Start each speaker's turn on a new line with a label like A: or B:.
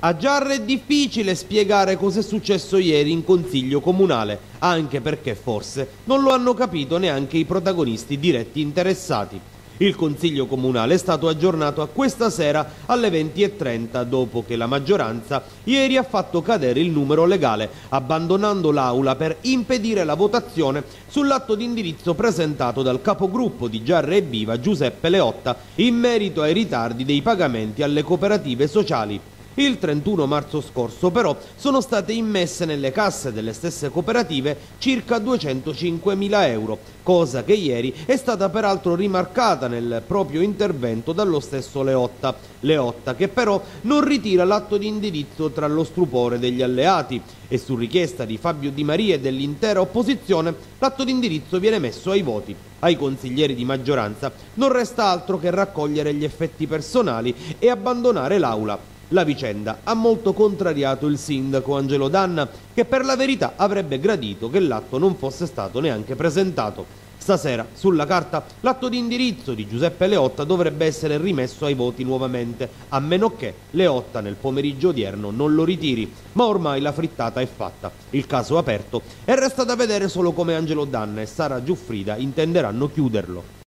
A: A Giarre è difficile spiegare cosa è successo ieri in Consiglio Comunale, anche perché forse non lo hanno capito neanche i protagonisti diretti interessati. Il Consiglio Comunale è stato aggiornato a questa sera alle 20:30 dopo che la maggioranza ieri ha fatto cadere il numero legale, abbandonando l'Aula per impedire la votazione sull'atto di indirizzo presentato dal capogruppo di Giarre e Viva Giuseppe Leotta in merito ai ritardi dei pagamenti alle cooperative sociali. Il 31 marzo scorso però sono state immesse nelle casse delle stesse cooperative circa 205.000 euro, cosa che ieri è stata peraltro rimarcata nel proprio intervento dallo stesso Leotta. Leotta che però non ritira l'atto di indirizzo tra lo stupore degli alleati e su richiesta di Fabio Di Maria e dell'intera opposizione l'atto di indirizzo viene messo ai voti. Ai consiglieri di maggioranza non resta altro che raccogliere gli effetti personali e abbandonare l'Aula. La vicenda ha molto contrariato il sindaco Angelo Danna, che per la verità avrebbe gradito che l'atto non fosse stato neanche presentato. Stasera, sulla carta, l'atto di indirizzo di Giuseppe Leotta dovrebbe essere rimesso ai voti nuovamente, a meno che Leotta nel pomeriggio odierno non lo ritiri. Ma ormai la frittata è fatta, il caso è aperto e resta da vedere solo come Angelo Danna e Sara Giuffrida intenderanno chiuderlo.